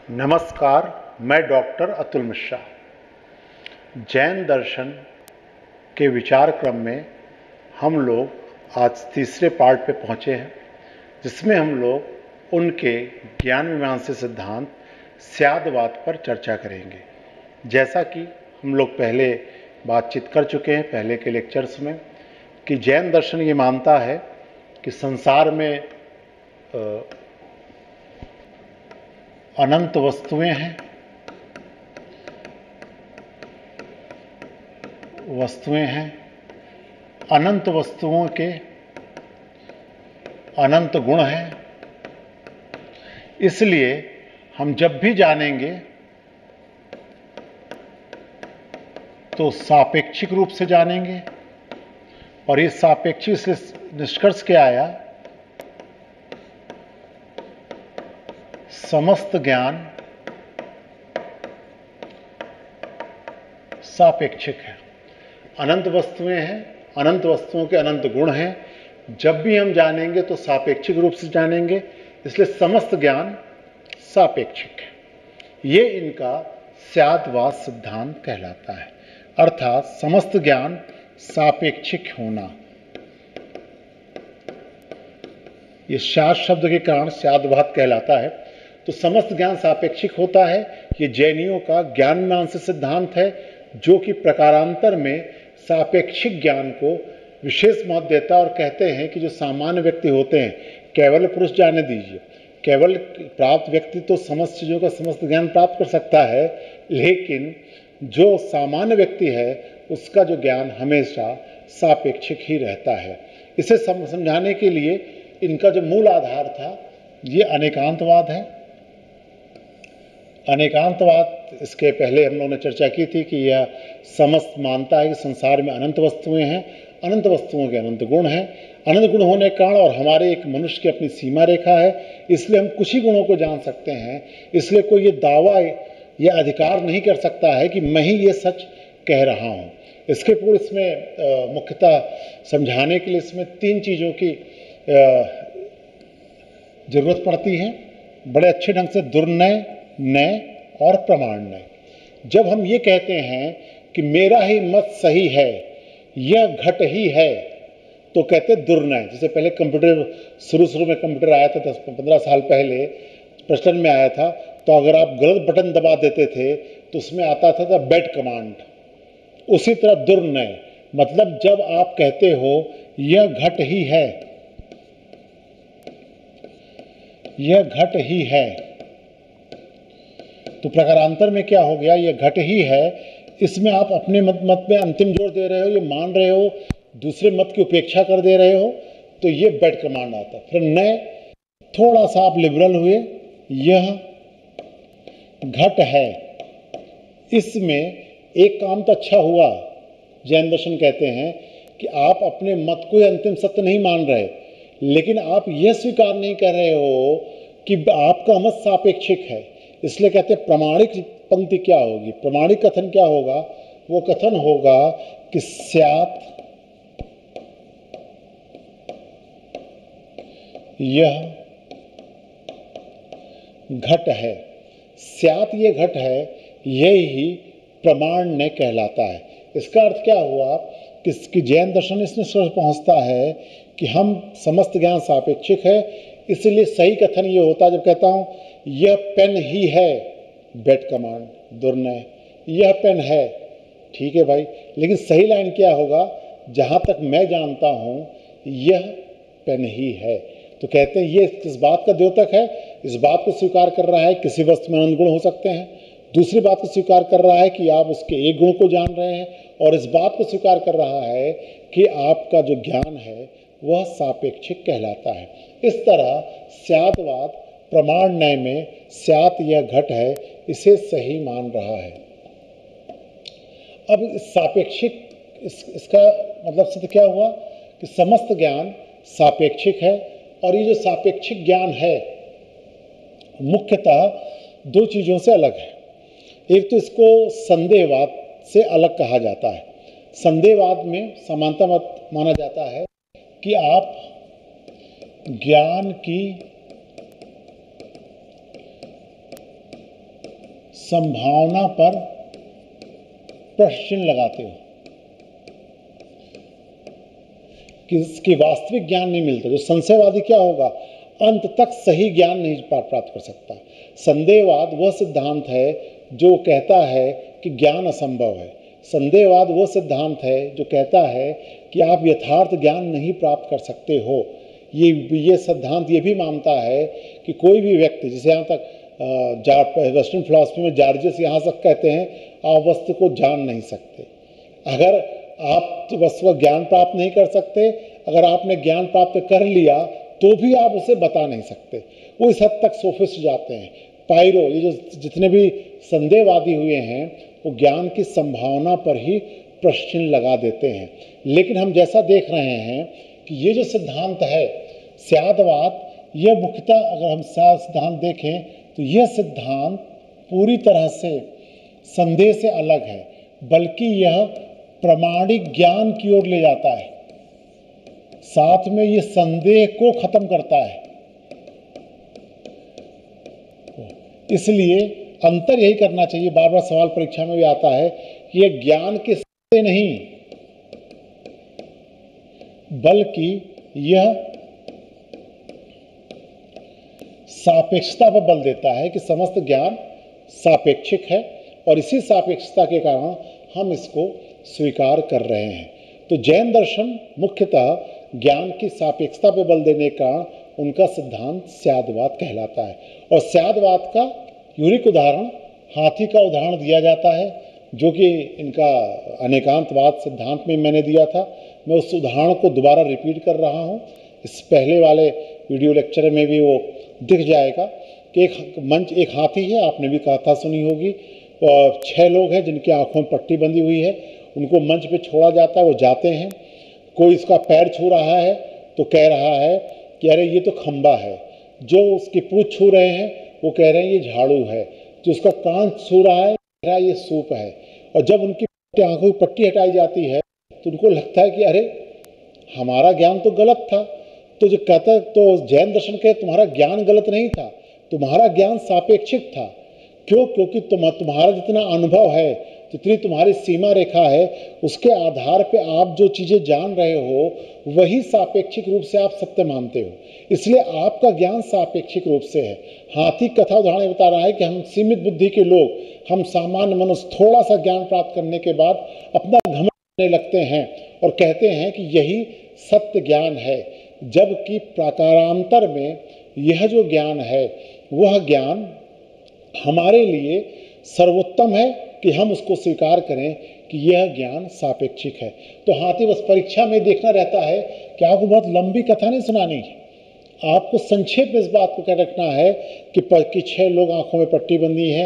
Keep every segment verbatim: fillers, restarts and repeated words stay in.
नमस्कार, मैं डॉक्टर अतुल मिश्रा। जैन दर्शन के विचार क्रम में हम लोग आज तीसरे पार्ट पे पहुँचे हैं, जिसमें हम लोग उनके ज्ञान मीमांसा सिद्धांत स्यादवाद पर चर्चा करेंगे। जैसा कि हम लोग पहले बातचीत कर चुके हैं पहले के लेक्चर्स में कि जैन दर्शन ये मानता है कि संसार में अनंत वस्तुएं हैं, वस्तुएं हैं अनंत वस्तुओं के अनंत गुण हैं। इसलिए हम जब भी जानेंगे तो सापेक्षिक रूप से जानेंगे। और इस सापेक्षिक से निष्कर्ष क्या आया? समस्त ज्ञान सापेक्षिक है। अनंत वस्तुएं हैं, अनंत वस्तुओं के अनंत गुण हैं। जब भी हम जानेंगे तो सापेक्षिक रूप से जानेंगे, इसलिए समस्त ज्ञान सापेक्षिक है। ये इनका स्यादवाद सिद्धांत कहलाता है, अर्थात समस्त ज्ञान सापेक्षिक होना। ये स्याद शब्द के कारण स्यादवाद कहलाता है। तो समस्त ज्ञान सापेक्षिक होता है। ये जैनियों का ज्ञान मीमांसा सिद्धांत है, जो कि प्रकारांतर में सापेक्षिक ज्ञान को विशेष महत्व देता है और कहते हैं कि जो सामान्य व्यक्ति होते हैं, केवल पुरुष जाने दीजिए, केवल प्राप्त व्यक्ति तो समस्त चीज़ों का समस्त ज्ञान प्राप्त कर सकता है, लेकिन जो सामान्य व्यक्ति है उसका जो ज्ञान हमेशा सापेक्षिक ही रहता है। इसे समझाने के लिए इनका जो मूल आधार था ये अनेकांतवाद है। अनेकांतवाद, इसके पहले हम लोगों ने चर्चा की थी कि यह समस्त मानता है कि संसार में अनंत वस्तुएं हैं, अनंत वस्तुओं के अनंत गुण हैं। अनंत गुण होने के कारण और हमारे एक मनुष्य की अपनी सीमा रेखा है, इसलिए हम कुछ ही गुणों को जान सकते हैं। इसलिए कोई ये दावा या अधिकार नहीं कर सकता है कि मैं ही ये सच कह रहा हूँ। इसके पूर्व इसमें मुख्यतः समझाने के लिए इसमें तीन चीज़ों की जरूरत पड़ती है बड़े अच्छे ढंग से: दुर्नय, नय और प्रमाणनय। जब हम ये कहते हैं कि मेरा ही मत सही है, यह घट ही है, तो कहते दुर्नय। जैसे पहले कंप्यूटर शुरू शुरू में कंप्यूटर आया था, दस पंद्रह साल पहले प्रचलन में आया था, तो अगर आप गलत बटन दबा देते थे तो उसमें आता था, था बैड कमांड। उसी तरह दुर्नय मतलब जब आप कहते हो यह घट ही है, यह घट ही है, तो प्रकारांतर में क्या हो गया? यह घट ही है, इसमें आप अपने मत मत में अंतिम जोर दे रहे हो, ये मान रहे हो, दूसरे मत की उपेक्षा कर दे रहे हो, तो ये बैड कमांड आता। फिर नए, थोड़ा सा आप लिबरल हुए, यह घट है। इसमें एक काम तो अच्छा हुआ, जैन दर्शन कहते हैं कि आप अपने मत को अंतिम सत्य नहीं मान रहे, लेकिन आप यह स्वीकार नहीं कर रहे हो कि आपका मत सापेक्षिक है। इसलिए कहते हैं प्रमाणिक पंक्ति क्या होगी, प्रमाणिक कथन क्या होगा? वो कथन होगा कि स्यात् यह घट है। स्यात् ये घट है, यही प्रमाणनय कहलाता है। इसका अर्थ क्या हुआ कि जैन दर्शन इस निष्कर्ष पहुंचता है कि हम समस्त ज्ञान सापेक्षिक है। इसलिए सही कथन ये होता है जब कहता हूं यह पेन ही है, बैड कमांड, दुर्नय। यह पेन है, ठीक है भाई, लेकिन सही लाइन क्या होगा? जहां तक मैं जानता हूं यह पेन ही है। तो कहते हैं ये किस बात का द्योतक है? इस बात को स्वीकार कर रहा है किसी वस्तु में अनंत गुण हो सकते हैं। दूसरी बात को स्वीकार कर रहा है कि आप उसके एक गुण को जान रहे हैं, और इस बात को स्वीकार कर रहा है कि आपका जो ज्ञान है वह सापेक्षिक कहलाता है। इस तरह स्यादवाद प्रमाणनय में स्यात् यह घट है, इसे सही मान रहा है। अब इस सापेक्षिक इस, इसका मतलब सिद्ध क्या हुआ कि समस्त ज्ञान सापेक्षिक है। और ये जो सापेक्षिक ज्ञान है मुख्यतः दो चीज़ों से अलग है। एक तो इसको संदेहवाद से अलग कहा जाता है। संदेहवाद में समानता मत माना जाता है कि आप ज्ञान की संभावना पर प्रश्न चिन्ह लगाते हो कि इसकी वास्तविक ज्ञान नहीं मिलता। जो संशयवादी क्या होगा, अंत तक सही ज्ञान नहीं प्राप्त कर सकता। संदेहवाद वह सिद्धांत है जो कहता है कि ज्ञान असंभव है। संदेहवाद वह सिद्धांत है जो कहता है कि आप यथार्थ ज्ञान नहीं प्राप्त कर सकते हो। ये ये सिद्धांत ये भी मानता है कि कोई भी व्यक्ति, जैसे यहाँ तक वेस्टर्न फिलॉसफी में जार्जियस यहाँ तक कहते हैं, आप वस्तु को जान नहीं सकते। अगर आप वस्तु का ज्ञान प्राप्त नहीं कर सकते, अगर आपने ज्ञान प्राप्त कर लिया तो भी आप उसे बता नहीं सकते। वो इस हद तक सोफिस्ट जाते हैं। पायरो, ये जो जितने भी संदेहवादी हुए हैं, वो ज्ञान की संभावना पर ही प्रश्न चिन्ह लगा देते हैं। लेकिन हम जैसा देख रहे हैं कि ये जो सिद्धांत है स्यादवाद, यह मुख्यतः अगर हम सिद्धांत देखें तो यह सिद्धांत पूरी तरह से संदेह से अलग है, बल्कि यह प्रामाणिक ज्ञान की ओर ले जाता है। साथ में ये संदेह को खत्म करता है। इसलिए अंतर यही करना चाहिए। बार बार सवाल परीक्षा में भी आता है कि यह ज्ञान के संदेह नहीं, बल्कि यह सापेक्षता पर बल देता है कि समस्त ज्ञान सापेक्षिक है और इसी सापेक्षता के कारण हम इसको स्वीकार कर रहे हैं। तो जैन दर्शन मुख्यतः ज्ञान की सापेक्षता पर बल देने का उनका सिद्धांत स्यादवाद कहलाता है। और स्यादवाद का यूनिक उदाहरण हाथी का उदाहरण दिया जाता है, जो कि इनका अनेकांतवाद सिद्धांत में मैंने दिया था। मैं उस उदाहरण को दोबारा रिपीट कर रहा हूँ। इस पहले वाले वीडियो लेक्चर में भी वो दिख जाएगा कि एक मंच, एक हाथी है, आपने भी कथा सुनी होगी, और छह लोग हैं जिनकी आंखों में पट्टी बंधी हुई है। उनको मंच पे छोड़ा जाता है, वो जाते हैं। कोई इसका पैर छू रहा है तो कह रहा है कि अरे ये तो खंबा है। जो उसकी पूंछ छू रहे हैं वो कह रहे हैं ये झाड़ू है। जो उसका कान छू रहा है कह रहा है ये सूप है। और जब उनकी आंखों की पट्टी हटाई जाती है तो उनको लगता है कि अरे हमारा ज्ञान तो गलत था। तो जो कहता है, तो जैन दर्शन के तुम्हारा ज्ञान गलत नहीं था, तुम्हारा ज्ञान सापेक्षिक था। क्यों? क्योंकि तुम तुम्हारा जितना अनुभव है, जितनी तुम्हारी सीमा रेखा है, उसके आधार पे आप जो चीज़ें जान रहे हो वही सापेक्षिक रूप से आप सत्य मानते हो। इसलिए आपका ज्ञान सापेक्षिक रूप से है। हाथी कथा उदाहरण बता रहा है कि हम सीमित बुद्धि के लोग, हम सामान्य मनुष्य थोड़ा सा ज्ञान प्राप्त करने के बाद अपना घमंड करने लगते हैं और कहते हैं कि यही सत्य ज्ञान है, जबकि प्रकारांतर में यह जो ज्ञान है वह ज्ञान हमारे लिए सर्वोत्तम है कि हम उसको स्वीकार करें कि यह ज्ञान सापेक्षिक है। तो हाथी बस परीक्षा में देखना रहता है कि आपको बहुत लंबी कथा नहीं सुनानी है, आपको संक्षेप में इस बात को कह रखना है कि, कि छह लोग आंखों में पट्टी बंधी है।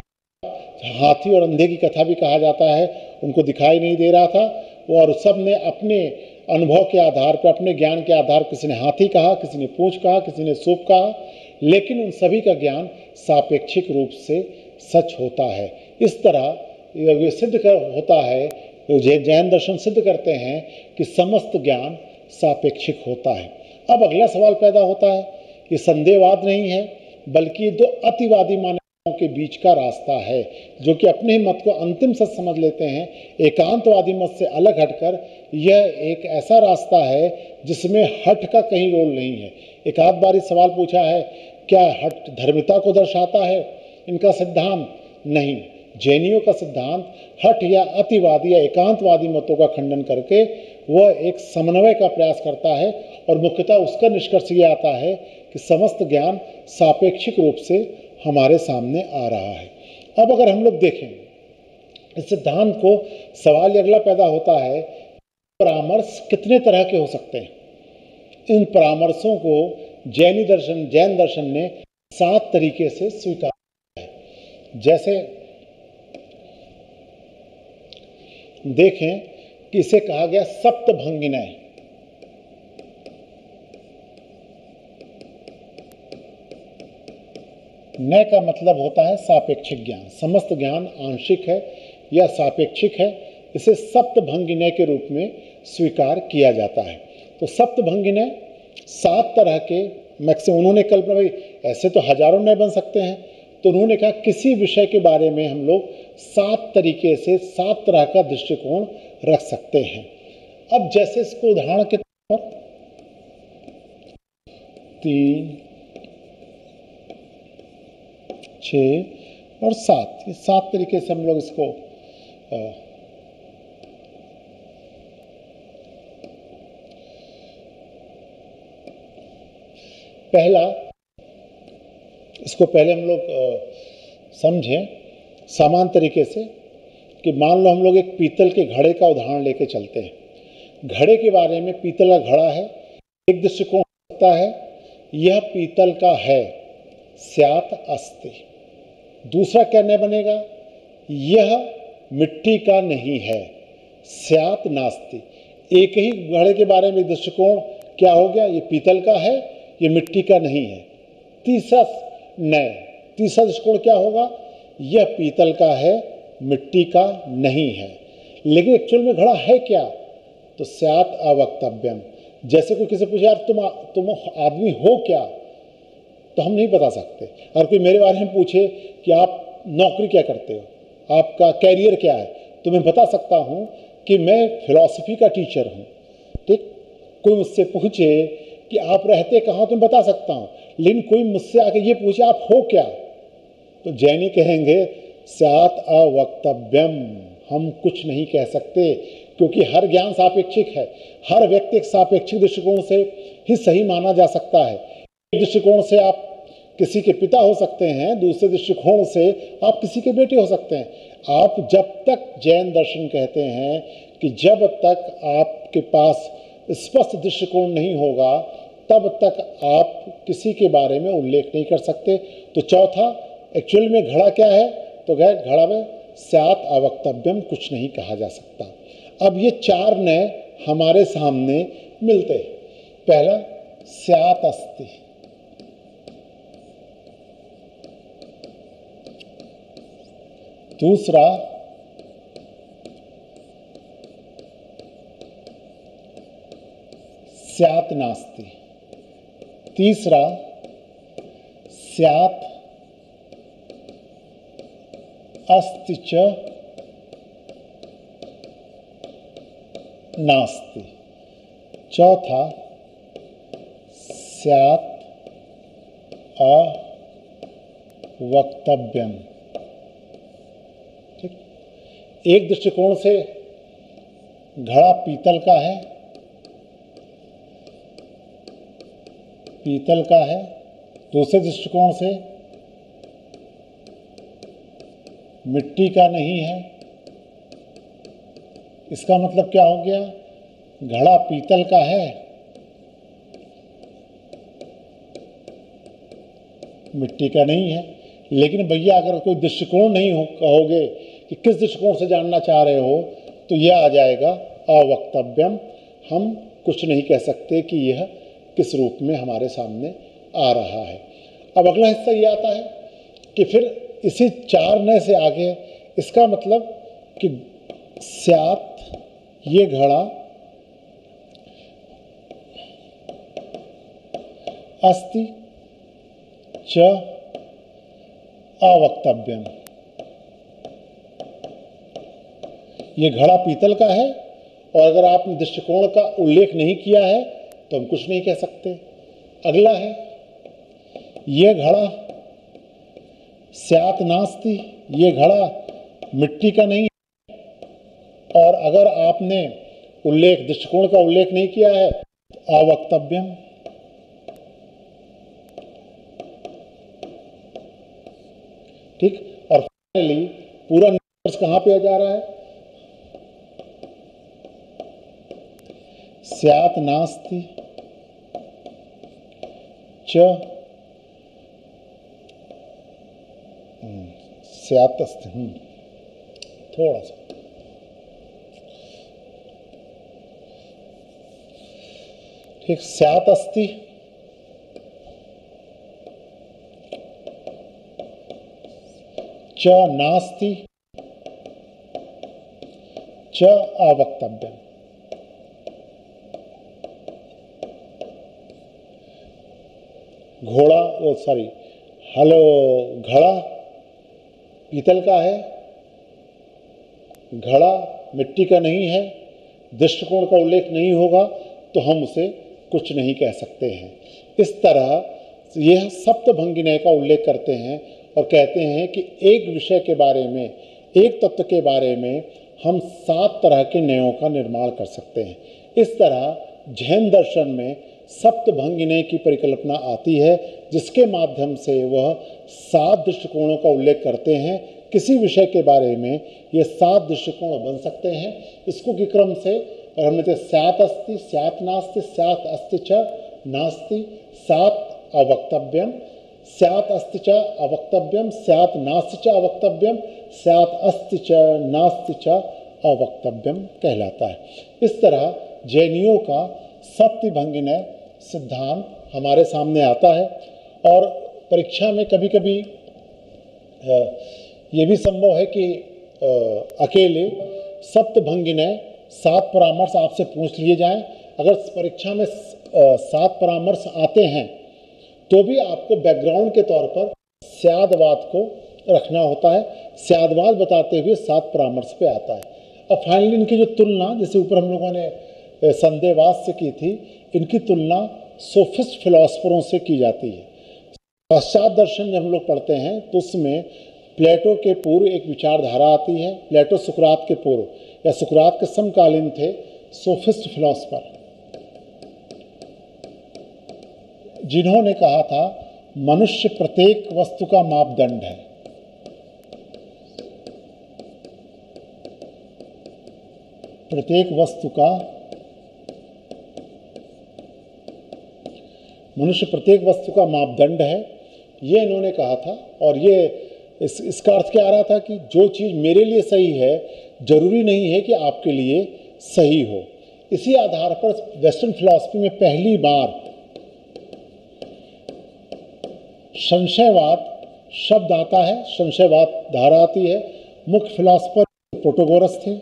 हाथी और अंधे की कथा भी कहा जाता है, उनको दिखाई नहीं दे रहा था और सब ने अपने अनुभव के आधार पर, अपने ज्ञान के आधार पर, किसी ने हाथी कहा, किसी ने पूंछ कहा, किसी ने सूप कहा, लेकिन उन सभी का ज्ञान सापेक्षिक रूप से सच होता है। इस तरह ये सिद्ध कर होता है, जैन दर्शन सिद्ध करते हैं कि समस्त ज्ञान सापेक्षिक होता है। अब अगला सवाल पैदा होता है, ये संदेहवाद नहीं है बल्कि दो अतिवादी मान्यताओं के बीच का रास्ता है, जो कि अपने मत को अंतिम सच समझ लेते हैं। एकांतवादी मत से अलग हटकर यह एक ऐसा रास्ता है जिसमें हट का कहीं रोल नहीं है। एक आध बार सवाल पूछा है, क्या हट धर्मिता को दर्शाता है इनका सिद्धांत? नहीं, जैनियों का सिद्धांत हट या अतिवादी या एकांतवादी मतों का खंडन करके वह एक समन्वय का प्रयास करता है और मुख्यतः उसका निष्कर्ष ये आता है कि समस्त ज्ञान सापेक्षिक रूप से हमारे सामने आ रहा है। अब अगर हम लोग देखें इस सिद्धांत को, सवाल अगला पैदा होता है, परामर्श कितने तरह के हो सकते हैं? इन परामर्शों को जैनी दर्शन जैन दर्शन ने सात तरीके से स्वीकार किया है। जैसे देखें कि इसे कहा गया सप्तभंगिनय। नय का मतलब होता है सापेक्षिक ज्ञान। समस्त ज्ञान आंशिक है या सापेक्षिक है, इसे सप्तभंगिनय के रूप में स्वीकार किया जाता है। तो सप्तभंगिनय सात तरह के मैक्सिमम, उन्होंने कल्पना, भाई ऐसे तो हजारों नय बन सकते हैं, तो उन्होंने कहा किसी विषय के बारे में हम लोग सात तरीके से सात तरह का दृष्टिकोण रख सकते हैं। अब जैसे इसको उदाहरण के तौर पर तीन, छः और सात, ये सात तरीके से हम लोग इसको आ, पहला इसको पहले हम लोग समझें समान तरीके से कि मान लो हम लोग एक पीतल के घड़े का उदाहरण लेके चलते हैं। घड़े के बारे में, पीतल का घड़ा है, एक दृष्टिकोण हो सकता है यह पीतल का है, स्यात् अस्ति। दूसरा क्या नहीं बनेगा, यह मिट्टी का नहीं है, स्यात् नास्ति। एक ही घड़े के बारे में दृष्टिकोण क्या हो गया, ये पीतल का है, ये मिट्टी का नहीं है। तीसरा नए तीसरा दृष्टिकोण क्या होगा, यह पीतल का है, मिट्टी का नहीं है। लेकिन एक्चुअल में घड़ा है क्या, तो स्यात् अवक्तव्यम। जैसे कोई किसी पूछे यार तुम तुम आदमी हो क्या, तो हम नहीं बता सकते। और कोई मेरे बारे में पूछे कि आप नौकरी क्या करते हो, आपका कैरियर क्या है, तो मैं बता सकता हूँ कि मैं फिलॉसफी का टीचर हूँ। ठीक, कोई मुझसे पूछे कि आप रहते कहाँ, तो मैं बता सकता हूँ। लेकिन कोई मुझसे आके ये पूछे आप हो क्या, तो जैनी कहेंगे स्यात् अवक्तव्यम, हम कुछ नहीं कह सकते, क्योंकि हर ज्ञान सापेक्षिक है। हर व्यक्ति एक सापेक्षिक दृष्टिकोण से ही सही माना जा सकता है। एक दृष्टिकोण से आप किसी के पिता हो सकते हैं, दूसरे दृष्टिकोण से आप किसी के बेटे हो सकते हैं। आप जब तक, जैन दर्शन कहते हैं कि जब तक आपके पास स्पष्ट दृष्टिकोण नहीं होगा तब तक आप किसी के बारे में उल्लेख नहीं कर सकते। तो चौथा, एक्चुअल में घड़ा क्या है, तो घड़ा में स्यात् अवक्तव्यम, कुछ नहीं कहा जा सकता। अब ये चार नए हमारे सामने मिलते हैं। पहला स्यात् अस्ति, दूसरा स्यात् नास्ति, तीसरा स्यात् अस्ति च नास्ति, चौथा स्यात् अवक्तव्यम। ठीक, एक दृष्टिकोण से घड़ा पीतल का है, पीतल का है। दूसरे दृष्टिकोण से मिट्टी का नहीं है। इसका मतलब क्या हो गया, घड़ा पीतल का है, मिट्टी का नहीं है। लेकिन भैया अगर कोई दृष्टिकोण नहीं हो, कहोगे कि किस दृष्टिकोण से जानना चाह रहे हो, तो यह आ जाएगा अवक्तव्यम। हम कुछ नहीं कह सकते कि यह किस रूप में हमारे सामने आ रहा है। अब अगला हिस्सा ये आता है कि फिर इसी चार नए से आगे, इसका मतलब कि स्यात्, ये घड़ा, अस्ति च अवक्तव्यम, ये घड़ा पीतल का है और अगर आपने दृष्टिकोण का उल्लेख नहीं किया है तो हम कुछ नहीं कह सकते। अगला है ये घड़ा स्यात् नास्ति, ये घड़ा मिट्टी का नहीं है और अगर आपने उल्लेख, दृष्टिकोण का उल्लेख नहीं किया है तो अवक्तव्यम। ठीक, और फाइनली पूरा निष्कर्ष कहां पे जा रहा है, स्यात् नास्ति च स्यात् अस्ति, थोड़ा सा ठीक, स्यात् अस्ति च नास्ति च अवक्तव्यम। घोड़ा, सॉरी हलो घड़ा पीतल का है, घड़ा मिट्टी का नहीं है, दृष्टिकोण का उल्लेख नहीं होगा तो हम उसे कुछ नहीं कह सकते हैं। इस तरह यह सप्तभंगिनय का उल्लेख करते हैं और कहते हैं कि एक विषय के बारे में, एक तत्व के बारे में हम सात तरह के न्यायों का निर्माण कर सकते हैं। इस तरह जैन दर्शन में सप्तभंगिनय की परिकल्पना आती है, जिसके माध्यम से वह सात दृष्टिकोणों का उल्लेख करते हैं। किसी विषय के बारे में ये सात दृष्टिकोण बन सकते हैं। इसको के क्रम से अगर हमने तो स्यात् अस्ति, स्यात् नास्ति, स्यात् अस्ति च नास्ति, स्यात् अवक्तव्यम, स्यात् अस्ति च अवक्तव्यम, स्यात् नास्ति च अवक्तव्यम, स्यात् अस्ति च नास्ति च अवक्तव्यम कहलाता है। इस तरह जैनियों का सप्तभंगिनय सिद्धांत हमारे सामने आता है और परीक्षा में कभी कभी ये भी संभव है कि अकेले सप्तभंगिनय सात परामर्श आपसे पूछ लिए जाएं। अगर परीक्षा में सात परामर्श आते हैं तो भी आपको बैकग्राउंड के तौर पर स्यादवाद को रखना होता है। स्यादवाद बताते हुए सात परामर्श पे आता है। अब फाइनली इनकी जो तुलना, जैसे ऊपर हम लोगों ने संदेहवाद से की थी, इनकी तुलना सोफिस्ट फिलोसफरों से की जाती है। पाश्चात्य दर्शन जब हम लोग पढ़ते हैं तो उसमें प्लेटो के पूर्व एक विचारधारा आती है। प्लेटो सुकरात के पूर्व या सुकरात के समकालीन थे सोफिस्ट फिलोसफर, जिन्होंने कहा था मनुष्य प्रत्येक वस्तु का मापदंड है। प्रत्येक वस्तु का मनुष्य प्रत्येक वस्तु का मापदंड है, ये इन्होंने कहा था। और ये इस इसका अर्थ क्या आ रहा था कि जो चीज़ मेरे लिए सही है जरूरी नहीं है कि आपके लिए सही हो। इसी आधार पर वेस्टर्न फिलॉसफी में पहली बार संशयवाद शब्द आता है, संशयवाद धारा आती है। मुख्य फिलॉसफर प्रोटोगोरस थे।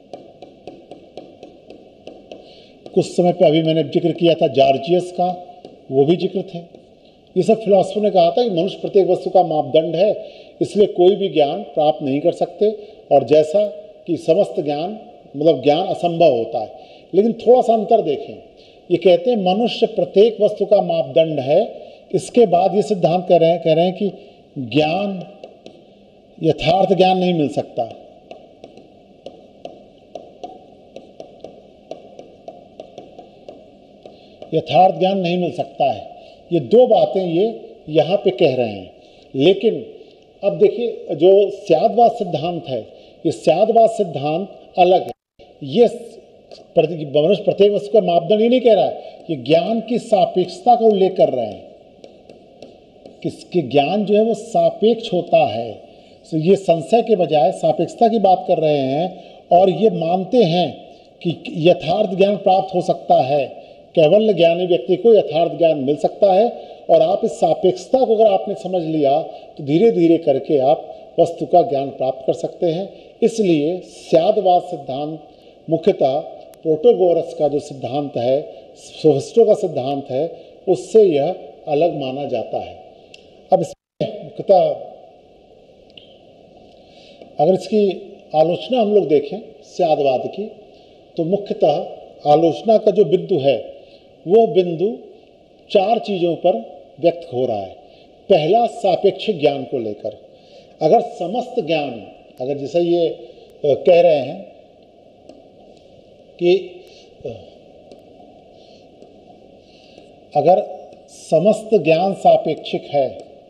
कुछ समय पे अभी मैंने जिक्र किया था जॉर्जियस का, वो भी जिक्र थे। ये सब फिलॉसफर ने कहा था कि मनुष्य प्रत्येक वस्तु का मापदंड है, इसलिए कोई भी ज्ञान प्राप्त नहीं कर सकते। और जैसा कि समस्त ज्ञान मतलब ज्ञान असंभव होता है। लेकिन थोड़ा सा अंतर देखें, ये कहते हैं मनुष्य प्रत्येक वस्तु का मापदंड है। इसके बाद ये सिद्धांत कह रहे हैं कह रहे हैं कि ज्ञान, यथार्थ ज्ञान नहीं मिल सकता। यथार्थ ज्ञान नहीं मिल सकता है। ये दो बातें ये यहाँ पे कह रहे हैं। लेकिन अब देखिए, जो स्यादवाद सिद्धांत है, ये स्यादवाद सिद्धांत अलग है। ये मनुष्य प्रत्येक वस्तु का मापदंड ये नहीं कह रहा है, ये ज्ञान की सापेक्षता का उल्लेख कर रहे हैं। किसके ज्ञान जो है वो सापेक्ष होता है। तो ये संशय के बजाय सापेक्षता की बात कर रहे हैं और ये मानते हैं कि यथार्थ ज्ञान प्राप्त हो सकता है। केवल ज्ञानी व्यक्ति को यथार्थ ज्ञान मिल सकता है। और आप इस सापेक्षता को अगर आपने समझ लिया तो धीरे धीरे करके आप वस्तु का ज्ञान प्राप्त कर सकते हैं। इसलिए स्यादवाद सिद्धांत मुख्यतः प्रोटोगोरस का जो सिद्धांत है, सोफिस्टों का सिद्धांत है, उससे यह अलग माना जाता है। अब इसमें मुख्यतः अगर इसकी आलोचना हम लोग देखें स्यादवाद की, तो मुख्यतः आलोचना का जो बिंदु है वो बिंदु चार चीज़ों पर व्यक्त हो रहा है। पहला, सापेक्षिक ज्ञान को लेकर। अगर समस्त ज्ञान, अगर जैसे ये कह रहे हैं कि अगर समस्त ज्ञान सापेक्षिक है,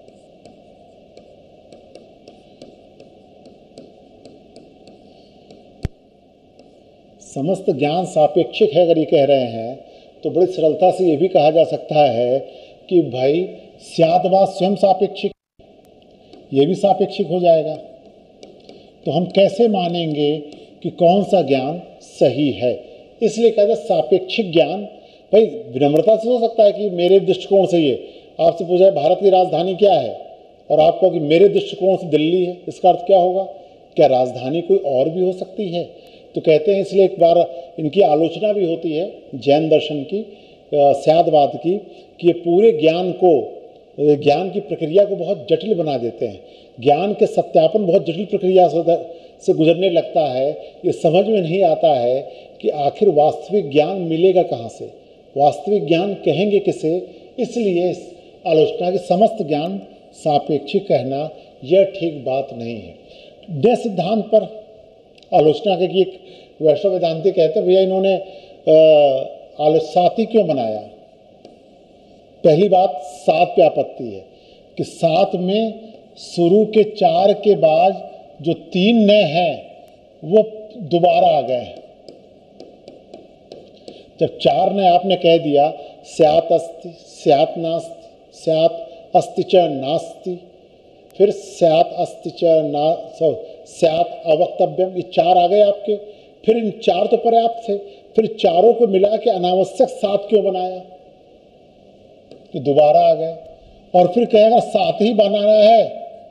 समस्त ज्ञान सापेक्षिक है अगर ये कह रहे हैं, तो बड़ी सरलता से ये भी कहा जा सकता है कि भाई स्यादवाद स्वयं सापेक्षिक, ये भी सापेक्षिक हो जाएगा। तो हम कैसे मानेंगे कि कौन सा ज्ञान सही है? इसलिए कहते हैं सापेक्षिक ज्ञान। भाई विनम्रता से हो सकता है कि मेरे दृष्टिकोण से, ये आपसे पूछा है भारत की राजधानी क्या है और आप कहो कि मेरे दृष्टिकोण से दिल्ली है, इसका अर्थ क्या होगा? क्या राजधानी कोई और भी हो सकती है? तो कहते हैं, इसलिए एक बार इनकी आलोचना भी होती है जैन दर्शन की, स्यादवाद की, कि ये पूरे ज्ञान को ज्ञान की प्रक्रिया को बहुत जटिल बना देते हैं। ज्ञान के सत्यापन बहुत जटिल प्रक्रिया से गुजरने लगता है। ये समझ में नहीं आता है कि आखिर वास्तविक ज्ञान मिलेगा कहाँ से, वास्तविक ज्ञान कहेंगे किसे। इसलिए इस आलोचना के समस्त ज्ञान सापेक्षिक कहना यह ठीक बात नहीं है। डे सिद्धांत पर आलोचना की एक वैष्णव वेदांती कहते हैं भैया इन्होंने आलोचनाती क्यों बनाया। पहली बात सात पे आपत्ति है कि सात में शुरू के चार के बाद जो तीन नए हैं वो दोबारा आ गए हैं। जब चार ने आपने कह दिया स्यात् अस्ति, स्यात् नास्ति, स्यात् अस्ति च नास्ति, फिर स्यात् अस्ति च ना स्यात् अवक्तव्यम, ये चार आ गए आपके। फिर इन चार तो पर्याप्त थे, फिर चारों को मिला के अनावश्यक सात क्यों बनाया, कि दोबारा आ गए। और फिर कहेगा सात ही बनाना है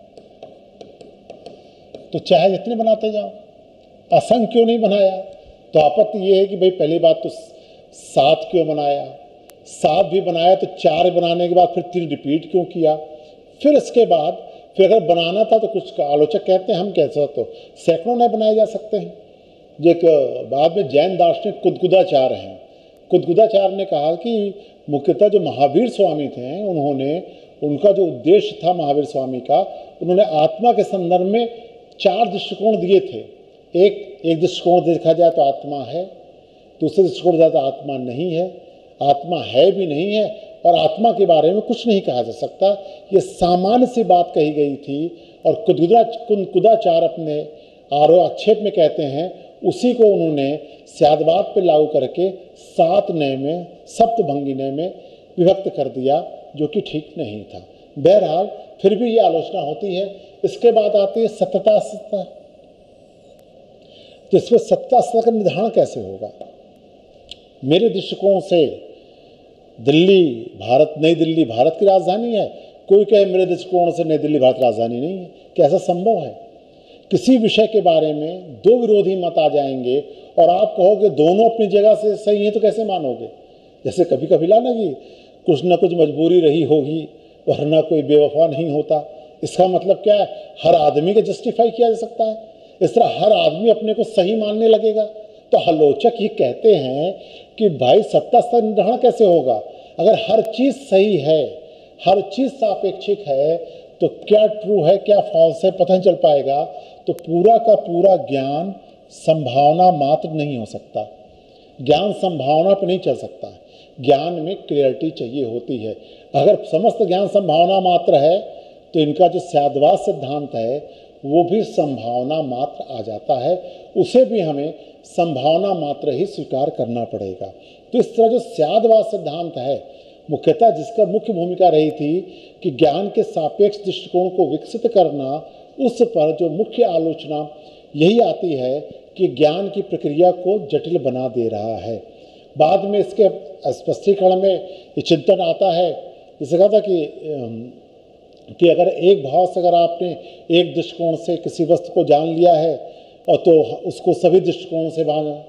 तो चाहे जितने बनाते जाओ, असंख्य क्यों नहीं बनाया। तो आपत्ति ये है कि भाई पहली बात तो सात क्यों बनाया, सात भी बनाया तो चार बनाने के बाद फिर तीन रिपीट क्यों किया। फिर इसके बाद फिर अगर बनाना था तो कुछ आलोचक कहते हैं हम कैसे तो सैकड़ों नए बनाए जा सकते हैं। जो एक बाद में जैन दार्शनिक कुदकुदाचार्य हैं, कुदकुदाचार्य ने कहा कि मुख्यतः जो महावीर स्वामी थे उन्होंने, उनका जो उद्देश्य था महावीर स्वामी का, उन्होंने आत्मा के संदर्भ में चार दृष्टिकोण दिए थे। एक एक दृष्टिकोण देखा जाए तो आत्मा है, दूसरे दृष्टिकोण जाए तो आत्मा नहीं है, आत्मा है भी नहीं है और आत्मा के बारे में कुछ नहीं कहा जा सकता। ये सामान्य सी बात कही गई थी और कुदकुदा कुदकुदाचार्य अपने आरोप आक्षेप में कहते हैं उसी को उन्होंने स्याद्वाद पे लागू करके सात नए में, सप्तभंगी नए में विभक्त कर दिया, जो कि ठीक नहीं था। बहरहाल फिर भी ये आलोचना होती है। इसके बाद आती है सत्यता असत्यता। तो इसमें सत्ता असत्ता का निर्धारण कैसे होगा। मेरे दृष्टिकोण से दिल्ली भारत, नई दिल्ली भारत की राजधानी है, कोई कहे मेरे दृष्टिकोण से नई दिल्ली भारत राजधानी नहीं है। कैसा संभव है। किसी विषय के बारे में दो विरोधी मत आ जाएंगे और आप कहोगे दोनों अपनी जगह से सही है, तो कैसे मानोगे। जैसे कभी कभी लाना कि कुछ ना कुछ मजबूरी रही होगी वरना कोई बेवफा नहीं होता। इसका मतलब क्या है, हर आदमी को जस्टिफाई किया जा सकता है। इस तरह हर आदमी अपने को सही मानने लगेगा। तो आलोचक ये कहते हैं कि भाई सत्ता का निर्धारण कैसे होगा। अगर हर चीज़ सही है, हर चीज़ सापेक्षिक है, तो क्या ट्रू है क्या फॉल्स है पता नहीं चल पाएगा। तो पूरा का पूरा ज्ञान संभावना मात्र नहीं हो सकता। ज्ञान संभावना पर नहीं चल सकता। ज्ञान में क्लियरिटी चाहिए होती है। अगर समस्त ज्ञान संभावना मात्र है तो इनका जो स्याद्वाद सिद्धांत है वो भी संभावना मात्र आ जाता है, उसे भी हमें संभावना मात्र ही स्वीकार करना पड़ेगा। तो इस तरह जो स्याद्वाद सिद्धांत है मुख्यतः जिसका मुख्य भूमिका रही थी कि ज्ञान के सापेक्ष दृष्टिकोण को विकसित करना, उस पर जो मुख्य आलोचना यही आती है कि ज्ञान की प्रक्रिया को जटिल बना दे रहा है। बाद में इसके स्पष्टीकरण में ये चिंतन आता है, जैसे कहा था कि कि अगर एक भाव से अगर आपने एक दृष्टिकोण से किसी वस्तु को जान लिया है और तो उसको सभी दृष्टिकोणों से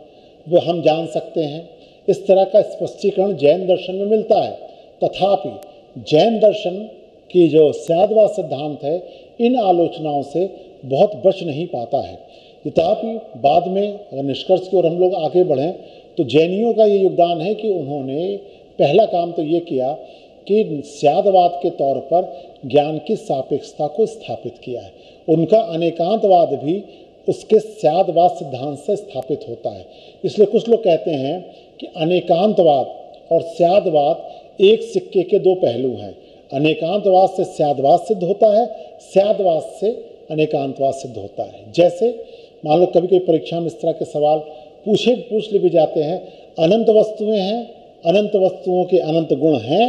वो हम जान सकते हैं। इस तरह का स्पष्टीकरण जैन दर्शन में मिलता है। तथापि जैन दर्शन की जो स्याद्वाद सिद्धांत है इन आलोचनाओं से बहुत बच नहीं पाता है। तथापि बाद में अगर निष्कर्ष की ओर हम लोग आगे बढ़ें तो जैनियों का ये योगदान है कि उन्होंने पहला काम तो ये किया कि स्याद्वाद के तौर पर ज्ञान की सापेक्षता को स्थापित किया है। उनका अनेकांतवाद भी उसके स्याद्वाद सिद्धांत से स्थापित होता है। इसलिए कुछ लोग कहते हैं कि अनेकांतवाद और स्याद्वाद एक सिक्के के दो पहलू हैं। अनेकांतवाद से स्याद्वाद सिद्ध होता है, स्याद्वाद से अनेकांतवाद सिद्ध होता है। जैसे मान लो कभी कभी परीक्षा में इस तरह के सवाल पूछे पूछ ले भी जाते हैं, अनंत वस्तुएं हैं, अनंत वस्तुओं के अनंत गुण हैं,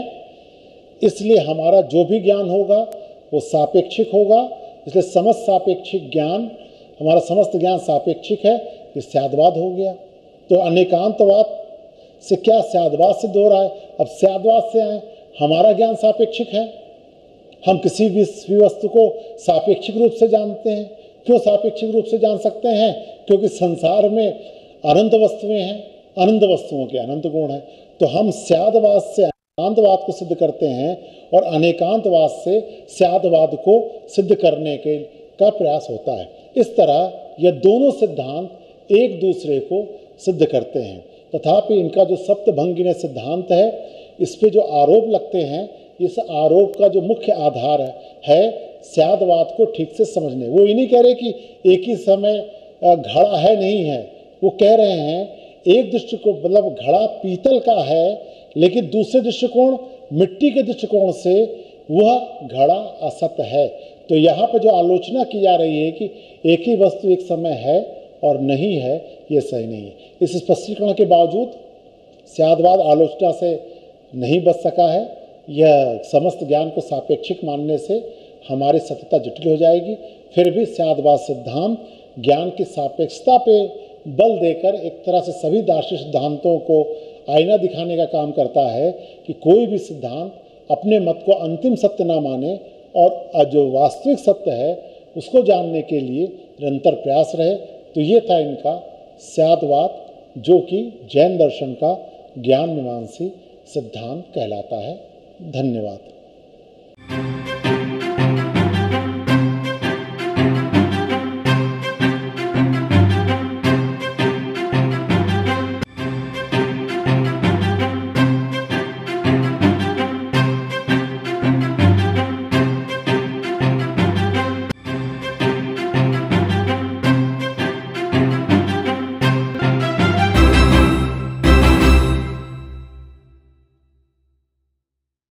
इसलिए हमारा जो भी ज्ञान होगा वो सापेक्षिक होगा। इसलिए समस्त सापेक्षिक ज्ञान, हमारा समस्त ज्ञान सापेक्षिक है, ये स्याद्वाद हो गया। तो अनेकांतवाद से क्या स्याद्वाद सिद्ध हो रहा है। अब स्याद्वाद से आए, हमारा ज्ञान सापेक्षिक है, हम किसी भी वस्तु को सापेक्षिक रूप से जानते हैं। क्यों सापेक्षिक रूप से जान सकते हैं? क्योंकि संसार में अनंत वस्तुएं हैं, अनंत वस्तुओं के अनंत गुण हैं। तो हम स्याद्वाद से एकांतवाद को सिद्ध करते हैं और अनेकांतवाद से स्यादवाद को सिद्ध करने के का प्रयास होता है। इस तरह ये दोनों सिद्धांत एक दूसरे को सिद्ध करते हैं। तथापि इनका जो सप्तभंगिनी सिद्धांत है, इस पे जो आरोप लगते हैं, इस आरोप का जो मुख्य आधार है स्यादवाद को ठीक से समझने। वो ये नहीं कह रहे कि एक ही समय घड़ा है नहीं है, वो कह रहे हैं एक दृष्टिकोण मतलब घड़ा पीतल का है, लेकिन दूसरे दृष्टिकोण मिट्टी के दृष्टिकोण से वह घड़ा असत है। तो यहाँ पे जो आलोचना की जा रही है कि एक ही वस्तु एक समय है और नहीं है, ये सही नहीं है। इस स्पष्टीकरण के बावजूद स्यादवाद आलोचना से नहीं बच सका है। यह समस्त ज्ञान को सापेक्षिक मानने से हमारी सत्यता जटिल हो जाएगी। फिर भी स्यादवाद सिद्धांत ज्ञान की सापेक्षता पे बल देकर एक तरह से सभी दार्शनिक सिद्धांतों को आईना दिखाने का काम करता है कि कोई भी सिद्धांत अपने मत को अंतिम सत्य ना माने और जो वास्तविक सत्य है उसको जानने के लिए निरंतर प्रयास रहे। तो ये था इनका स्यादवाद, जो कि जैन दर्शन का ज्ञान मीमांसी सिद्धांत कहलाता है। धन्यवाद।